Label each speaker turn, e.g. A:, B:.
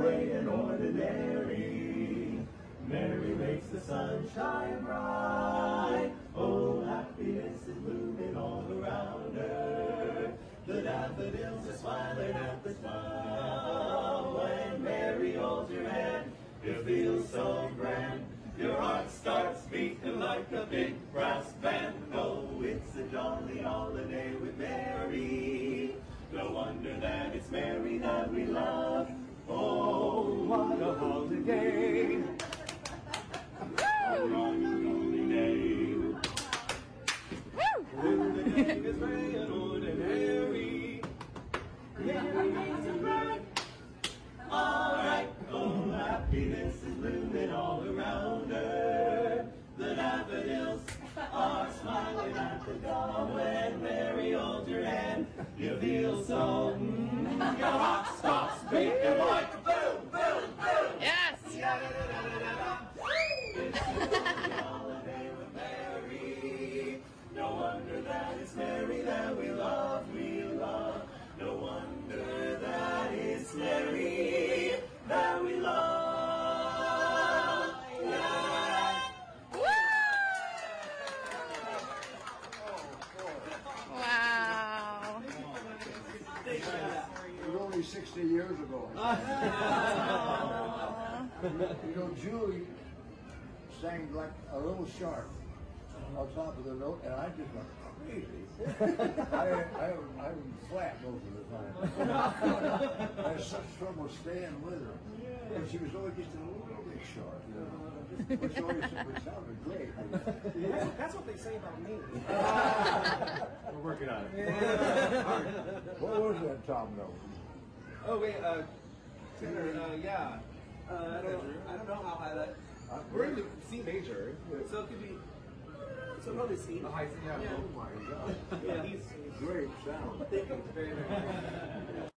A: gray and ordinary. Mary makes the sun shine bright. Oh, happiness is blooming all around her. The daffodils are smiling at the smile. When Mary holds your hand, it feels so grand. Your heart starts beating like a big brass band. Oh, it's a jolly holiday with Mary. No wonder that it's Mary that we love. Oh, what a holiday. Oh, what a holiday. When the day is gray and ordinary, Mary makes it bright. Alright, oh, happiness is blooming all around her. The daffodils are smiling at the dawn. When Mary holds your hand, you feel so, your heart stops beating like boom, boom, boom.
B: Yes!
A: It's a holiday with Mary. No wonder that it's Mary that we love, we love. No wonder that it's Mary that we love. Yeah.
B: Wow.
C: It was only 60 years ago. You know, Julie sang like a little shark on top of the note, and I just went crazy. I'm flat most of the time. I had such trouble staying with her. And she was always just a little bit short, you know. Which sounded great.
D: Yeah, that's what they say about me.
A: We're working on it.
C: Yeah. What was that Tom note?
D: Oh wait, tenor, yeah. I don't know how high that. We're in the C major, so it could be. So probably C.
C: High C. Yeah. Oh my God.
D: Yeah, he's
C: great sound.
D: thank you very much.